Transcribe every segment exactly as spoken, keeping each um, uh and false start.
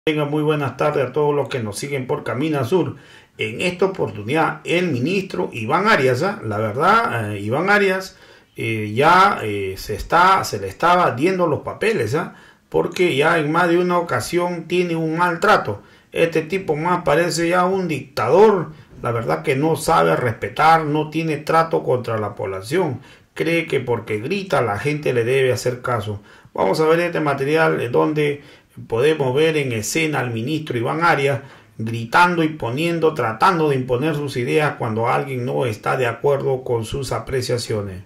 Tengan muy buenas tardes a todos los que nos siguen por Camina Sur. En esta oportunidad, el ministro Iván Arias, ¿eh? la verdad, eh, Iván Arias eh, ya eh, se, está, se le estaba diendo los papeles, ¿eh? porque ya en más de una ocasión tiene un maltrato. Este tipo más parece ya un dictador, la verdad que no sabe respetar, no tiene trato contra la población. Cree que porque grita la gente le debe hacer caso. Vamos a ver este material donde podemos ver en escena al ministro Iván Arias gritando y poniendo, tratando de imponer sus ideas cuando alguien no está de acuerdo con sus apreciaciones.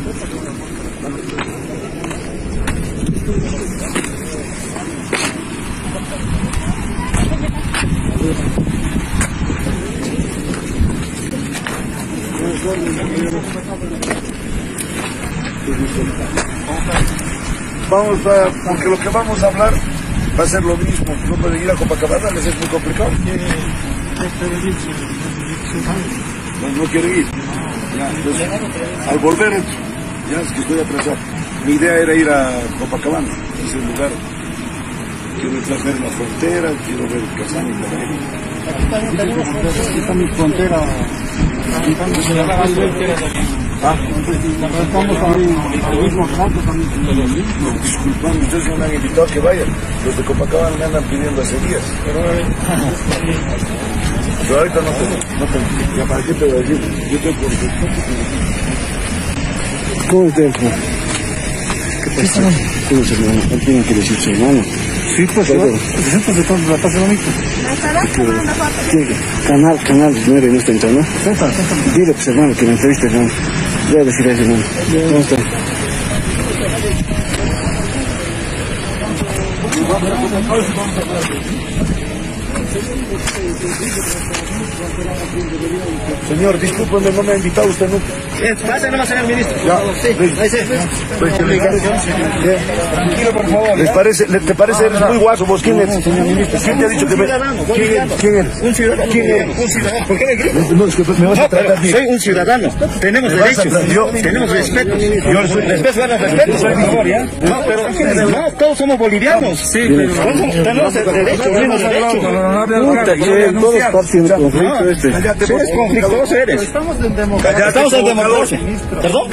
Vamos a, porque lo que vamos a hablar va a ser lo mismo, no pueden ir a Copacabana, les es muy complicado. No, no quieren ir. Ya, entonces, al volver, ya es que estoy atrasado. Mi idea era ir a Copacabana, es el lugar. Quiero traer la frontera, quiero ver Casani también. Aquí está mi frontera. Ah, estamos al mismo rato también. Disculpame, ustedes no me han invitado a que vayan. Los de Copacabana me andan pidiendo hace días. Pero ahorita no tengo, no tengo. Ya para qué te voy a decir, yo tengo por ¿Cómo es de eso? ¿Qué pasa? ¿Cómo es hermano? ¿Cuál tienen que decir su hermano? Sí, pues, presenta de todo la pasa bonito. Canal, canal, no era en esta entrada, ¿no? Dile, pues, hermano, que me entreviste, hermano. Voy a decir a ese hermano. ¿Cómo está? Señor, discúlpeme, no me ha invitado usted nunca. Pase nomás, señor ministro. Ya, sí, ahí sí. Tranquilo, por favor. ¿Les parece, ¿Te parece? Eres muy guaso, vos. ¿Quién eres? Señor ministro. ¿Quién te ha dicho que me... ¿Quién, ¿Quién eres? Un ciudadano. ¿Quién eres? Un ciudadano. ¿Por qué le gritas? No, es que me vas a tratar bien. Soy un ciudadano. Tenemos derechos. Yo, tenemos respeto. Yo soy respeto, bueno, respeto, por favor, ¿ya? No, pero no, todos somos bolivianos. Sí, pero tenemos derechos, tenemos derechos. Puta, que todos parten del conflicto este. Eres conflictuoso, eres. Estamos en democracia. Estamos en democracia. ¿Perdón?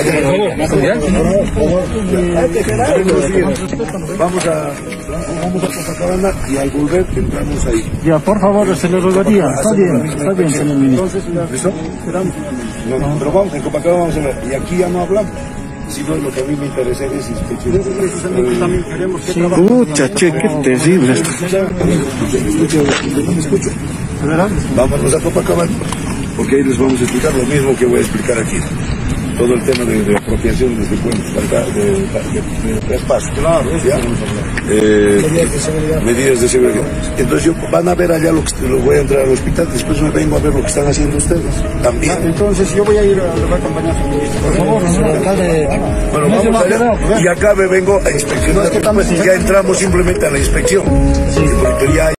Vamos a, vamos a Copacabana y al volver entramos ahí. Ya, por favor, se le rogaría. Está bien, está bien, señor ministro. ¿Listo? No, pero vamos, en Copacabana vamos a ver. Y aquí ya no hablamos. Si no, lo que a mí me interesa es inspeccionar. También queremos que trabaje. Pucha, che, qué terrible. No me escucho. Vámonos a Copacabana, porque ahí les vamos a explicar lo mismo que voy a explicar aquí. Todo el tema de, de apropiación desde cuentos, de, de, de, de traspaso. Claro, ¿ya? Eh, medidas de seguridad. Entonces yo, van a ver allá lo que lo voy a entrar al hospital, después me vengo a ver lo que están haciendo ustedes. También. Entonces yo voy a ir a la acompañar a su ministro. Por favor, no, alcalde. Bueno, vamos allá. Y acá me vengo a inspeccionar. Ya entramos simplemente a la inspección. Sí, porque ya